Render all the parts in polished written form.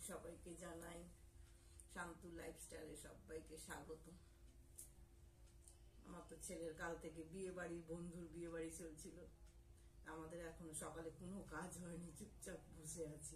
সবাইকে জানাই শান্তু লাইফস্টাইলে সবাইকে স্বাগত। আমার তো ছেলের কাল থেকে বিয়ে বাড়ি, বন্ধুর বিয়ে বাড়ি চলছিল। আমাদের এখনো সকালে কোনো কাজ হয়নি, চুপচাপ বসে আছি।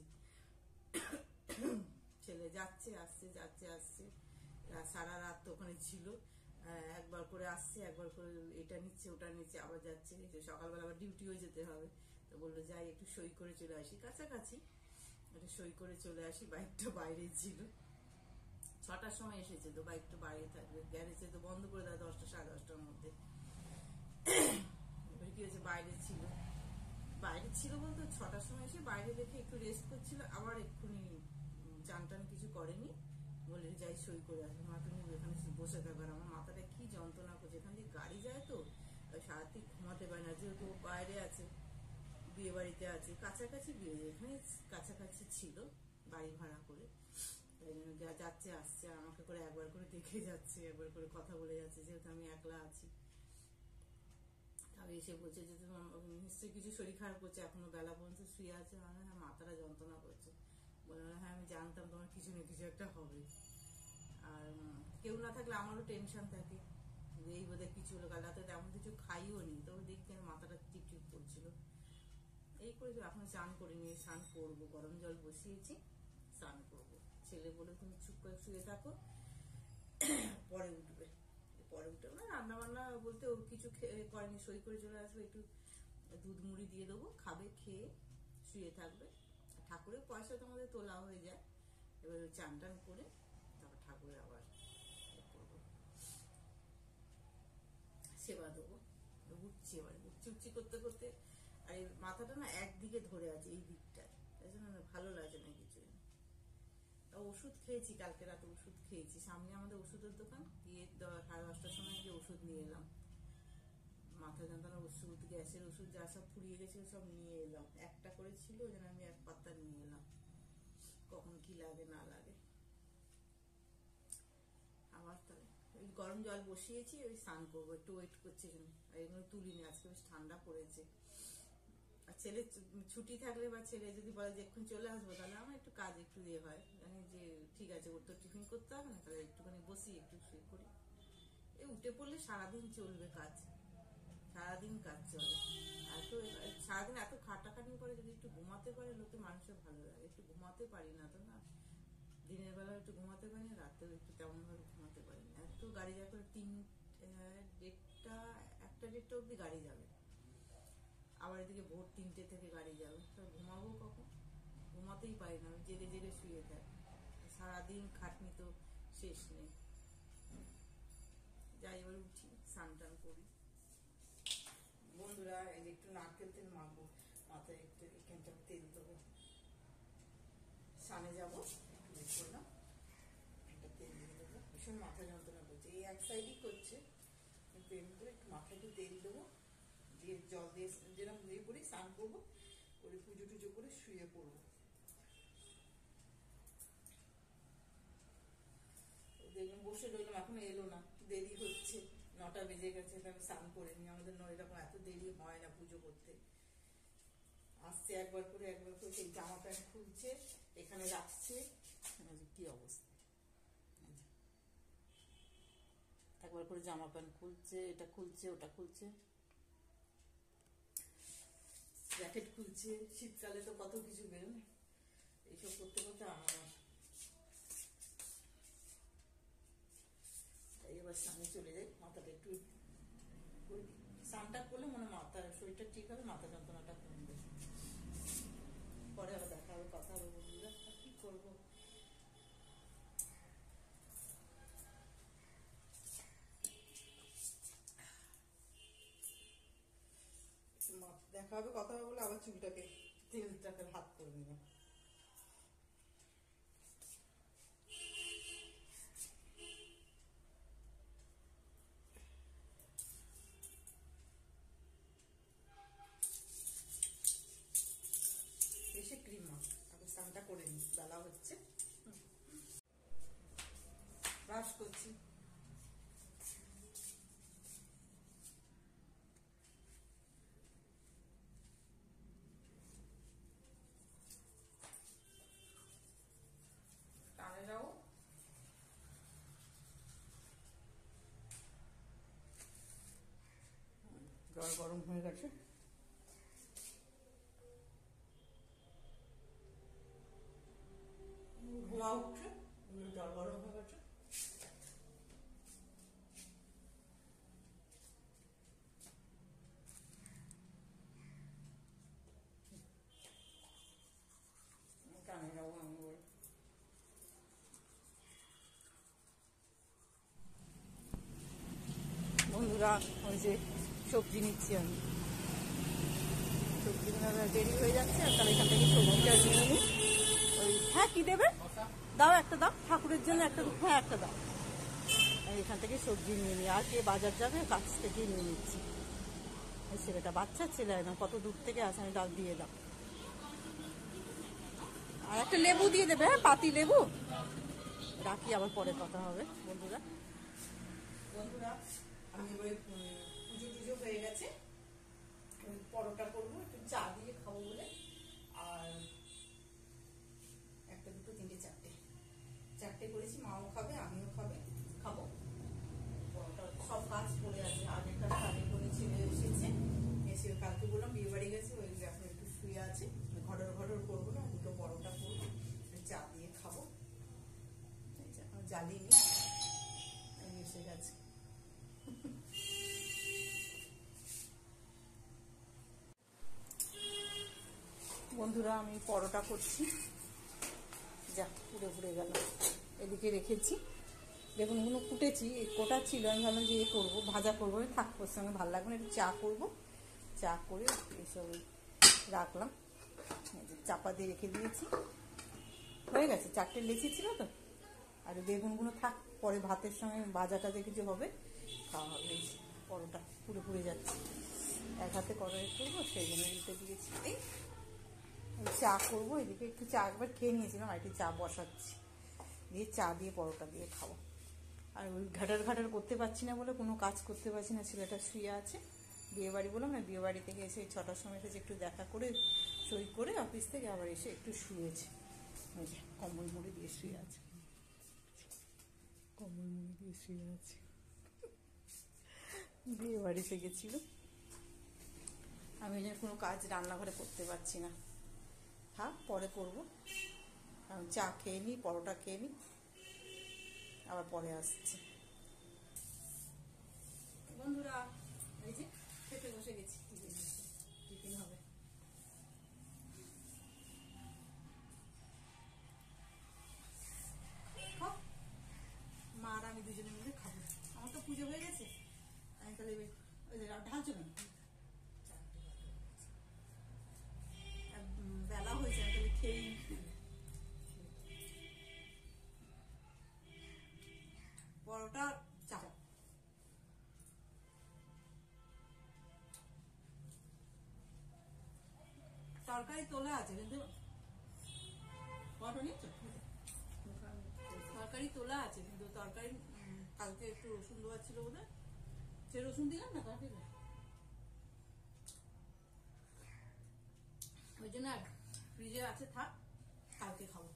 ছেলে যাচ্ছে আসছে যাচ্ছে আসছে, সারা রাত তো ওখানে ছিল। একবার করে আসছে, একবার করে এটা নিচ্ছে ওটা নিচ্ছে, আবার যাচ্ছে। সকালবেলা আবার ডিউটিও যেতে হবে, তো বললো যাই একটু সই করে চলে আসি, কাছাকাছি একটু সই করে চলে আসি। বাইকটা বাইরে ছিল, 6টার সময় এসেছে, তো বাইকটা বাইরে থাকবে, গ্যারেজে তো বন্ধ করে দেয় 10টা সাড়ে 10টার মধ্যে। এবার কি হয়েছে, বাইরে ছিল বলতে 6টার সময় এসে বাইরে দেখে একটু রেস্ট করছিল, আবার এক্ষুনি চান টান কিছু করেনি, বলে যাই সই করে আসবে। মা তুমি এখানে বসে থাকবে। আমার মাথাটা কি যন্ত্রণা করছে, এখান দিয়ে গাড়ি যায় তো সারাদিন ঘুমাতে পারে না, যেহেতু বাইরে আছে, বিয়ে বাড়িতে আছে, কাছাকাছি বিয়ে, এখানে কাছাকাছি ছিল বাড়ি ভাড়া করে। যাচ্ছে আসছে, আমাকে করে একবার করে দেখে যাচ্ছে, একবার করে কথা বলে যাচ্ছে, যেহেতু আমি একলা আছি। তবে এসে বলছে যে তোমার নিশ্চয়ই কিছু শরীর খারাপ করছে, এখনো বেলা পর্যন্ত শুয়ে আছে। হ্যাঁ, মাথাটা যন্ত্রণা করছে। বলে হ্যাঁ আমি জানতাম তোমার কিছু না কিছু একটা হবে। আর কেউ না থাকলে আমারও টেনশন থাকে, এই বোধহয় কিছু হলো। কাল রাতে তেমন কিছু খাইও নি, তবে দেখতে মাথাটা টিপটিপ করছিল। এই করে এখন স্নান করিনি, স্নান করবো, গরম জল বসিয়েছি, স্নান করবো। ছেলে বলে তুমি চুপ করে শুয়ে থাকো, পরে উঠবে। পরে উঠে না, রান্না বান্না বলতে ও কিছু করেনি, সই করে চলে আসবে, একটু দুধ মুড়ি দিয়ে দেবো, খাবে, খেয়ে শুয়ে থাকবে। ঠাকুরের পয়সা তো আমাদের তোলা হয়ে যায়, এবার চান টান করে তারপর ঠাকুরের আবার করবো, সেবা দেবো। উঠছি, এবার উঠছি করতে করতে, আর এই মাথাটা না একদিকে ধরে আছে, এই দিকটায়, তাই জন্য ভালো লাগে না কিছু। ওষুধ খেয়েছি, কালকে রাতে ওষুধ খেয়েছি, সামনে আমাদের ওষুধের দোকান, গিয়ে 10:30টার সময় গিয়ে ওষুধ নিয়ে এলাম। মাথা যন্ত্রণার ওষুধ, গ্যাসের ওষুধ, যা সব ফুরিয়ে গেছিল সব নিয়ে এলাম। একটা করে ছিল, যেন আমি এক পাতা নিয়ে এলাম, কখন কি লাগে না লাগে। আবার তাহলে ওই গরম জল বসিয়েছি, ওই স্নান করবো, একটু ওয়েট করছি। আর এগুলো তুলিনি, আজকে বেশ ঠান্ডা পড়েছে। আর ছেলে ছুটি থাকলে বা ছেলে যদি বলে যে এক্ষুনি চলে আসবো, তাহলে আমার একটু কাজ একটু দিয়ে হয়, জানি যে ঠিক আছে ওর তো টিফিন করতে হবে না, তাহলে একটুখানি বসি, একটু শুয়ে করি। এই উঠে পড়লে সারাদিন চলবে কাজ, সারাদিন কাজ চলে। এত সারাদিন এত খাটাখাটি করে যদি একটু ঘুমাতে পারে লোকে, মানুষের ভালো লাগে। একটু ঘুমাতে পারি না তো, না দিনের বেলা একটু ঘুমাতে পারি না, রাতেও একটু তেমন ভাবে ঘুমাতে পারি না। এত গাড়ি যা করে 1:30 অব্দি গাড়ি যাবে, আবার এদিকে ভোর 3টে থেকে গাড়ি যাবে, তো ঘুমাবো কখন? ঘুমাতেই পারি না, জেগে জেগে শুয়ে থাকি। সারাদিন খাটনি তো শেষ নেই। যাই, এবার উঠি, স্নান টান করি। বন্ধুরা, একটু নারকেল তেল মাখবো মাথায়, একটু এখানটা তেল দেবো, স্নানে যাবো, করলাম একটা তেল দিয়ে দেবো। ভীষণ মাথা যন্ত্রণা করছে, এই এক সাইডই করছে, কিন্তু এমনি করে একটু মাথায় একটু তেল দেবো, দিয়ে জল দিয়ে যেরকম দিয়ে পড়ি, স্নান করবো, করে পুজো টুজো করে শুয়ে পড়বো। দেখলাম বসে রইলাম, এখনো এলো না, দেরি হচ্ছে, 9টা বেজে গেছে, আমি স্নান করে নি। আমাদের এরকম এত দেরি হয় না পুজো করতে। আসছে একবার করে সেই জামা প্যান্ট খুলছে, এখানে রাখছে, কি অবস্থা, একবার করে জামা প্যান্ট খুলছে, এটা খুলছে ওটা খুলছে, জ্যাকেট খুলছে। শীতকালে তো কত কিছু বেরোয়, এইসব করতে করতে আমার এবার স্নানে চলে যাই, মাথাটা একটু স্নানটা করলে মনে মাথা শরীরটা ঠিক হবে, মাথা যন্ত্রণাটা কমবে। পরে আবার দেখা হবে, কথা হবে। বন্ধুরা, কি করবো, দেখা হবে, কথা হবে বলে আবার চুলটাকে তেলটাকে হাত করে নিলাম। এসে ক্রিম মাখ, আগে স্নানটা করে নি, বেলা হচ্ছে, ব্রাশ করছি। জল গরম হয়ে গেছে। ধোঁয়া উঠছে, জল গরম হয়ে গেছে। বন্ধুরা ওই যে সবজি নিচ্ছি আমি, সবজি দেরি হয়ে যাচ্ছে, আর তাহলে এখান থেকে সবজিটা নিয়ে নিই। ওই হ্যাঁ কি দেবে, দাও একটা দাও, ঠাকুরের জন্য একটা, হ্যাঁ একটা দাও। এখান থেকে সবজি নিয়ে নিই, আর কে বাজার যাবে, কাছ থেকে নিয়ে নিচ্ছি। এই ছেলেটা বাচ্চা ছেলে একদম কত দূর থেকে আসে, আমি ডাল দিয়ে দাও। আর একটা লেবু দিয়ে দেবে, হ্যাঁ পাতি লেবু। রাখি, আবার পরে কথা হবে। বন্ধুরা আমি এবারে পুজো টুজো হয়ে গেছে, পরোটা করবো একটু চা দিয়ে খাবো বলে। আর একটা দুটো তিনটে চারটে করেছি, মাও খাবে আমিও খাবো। পরোটা সব কাজ পড়ে আছে। আগেরটা শাড়ি করে ছেলে এসে কালকে বললাম বিয়ে বাড়ি গেছে, ওই এখন একটু শুয়ে আছে। ঘটর করবো না, দুটো পরোটা করবো, চা দিয়ে খাবো। জ্বালিনি, এসে গেছে। বন্ধুরা আমি পরোটা করছি, যা পুড়ে গেল। এদিকে রেখেছি, বেগুনগুলো কুটেছি, কোটা ছিল, আমি ভাবলাম যে করবো, ভাজা করবো, থাকবো সঙ্গে ভালো লাগবে না, একটু চা করবো। চা করে এসব রাখলাম, চাপা দিয়ে রেখে দিয়েছি। হয়ে গেছে, 4টে লেচি ছিল তো। আর বেগুনগুলো থাক, পরে ভাতের সঙ্গে ভাজাটা দিয়ে কিছু হবে, খাওয়া হবে। পরোটা পুড়ে যাচ্ছে, এক হাতে কড়াই করবো, সেই জন্য দিতে দিয়েছি। চা করবো, এদিকে একটু চা একবার খেয়ে নিয়েছিলাম, আর একটু চা বসাচ্ছি, দিয়ে চা দিয়ে পরোটা দিয়ে খাবো। আর ওই ঘাটার করতে পারছি না বলে কোনো কাজ করতে পারছি না। ছেলেটা শুয়ে আছে, বিয়ে বাড়ি বললাম না, বিয়ে বাড়ি থেকে এসে 6টার সময় এসেছে, একটু দেখা করে সই করে অফিস থেকে আবার এসে একটু শুয়েছে। ওই যে কম্বল মুড়ি দিয়ে শুয়ে আছে, বিয়ে বাড়িতে গেছিল। আমি ওই জন্য কোনো কাজ রান্নাঘরে করতে পারছি না। হ্যাঁ পরে করবো, চা খেয়ে নিই, পরোটা খেয়ে নিই, আবার পরে আসছি। বন্ধুরা এই যে খেতে বসে গেছি, টিফিন হবে। মা আর আমি দুজনে মিলে খাবো। আমার তো পুজো হয়ে গেছে, আমি তাহলে ওই যে ঢালছো না, বেলা হয়েছে, আমি তাহলে খেয়েই পরোটা চা। তরকারি তোলা আছে, কিন্তু তরকারি তোলা আছে, কিন্তু তরকারি কালকে একটু রসুন দেওয়া ছিল বোধ হয়, সে রসুন দিলাম না তরকারি, ওই জন্য আর ফ্রিজে আছে, থাক কালকে খাবো।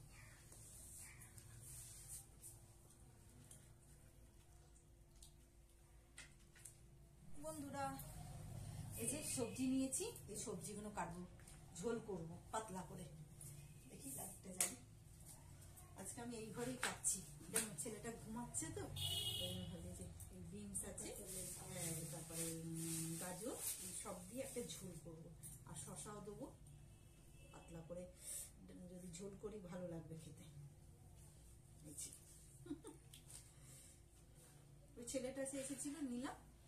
বন্ধুরা এই যে সবজি নিয়েছি, এই সবজিগুলো কাটবো, ঝোল করবো পাতলা করে। দেখি লাইটটা যাই, আজকে আমি এই ঘরেই কাটছি, ছেলেটা ঘুমাচ্ছে তো। ভাবে যে বিনস আছে, তারপরে গাজর, সব দিয়ে একটা ঝোল করবো, আর শশাও দেবো পাতলা করে। যদি ঝোল করি ভালো লাগবে খেতে। ওই ছেলেটা এসেছিল, নিলাম,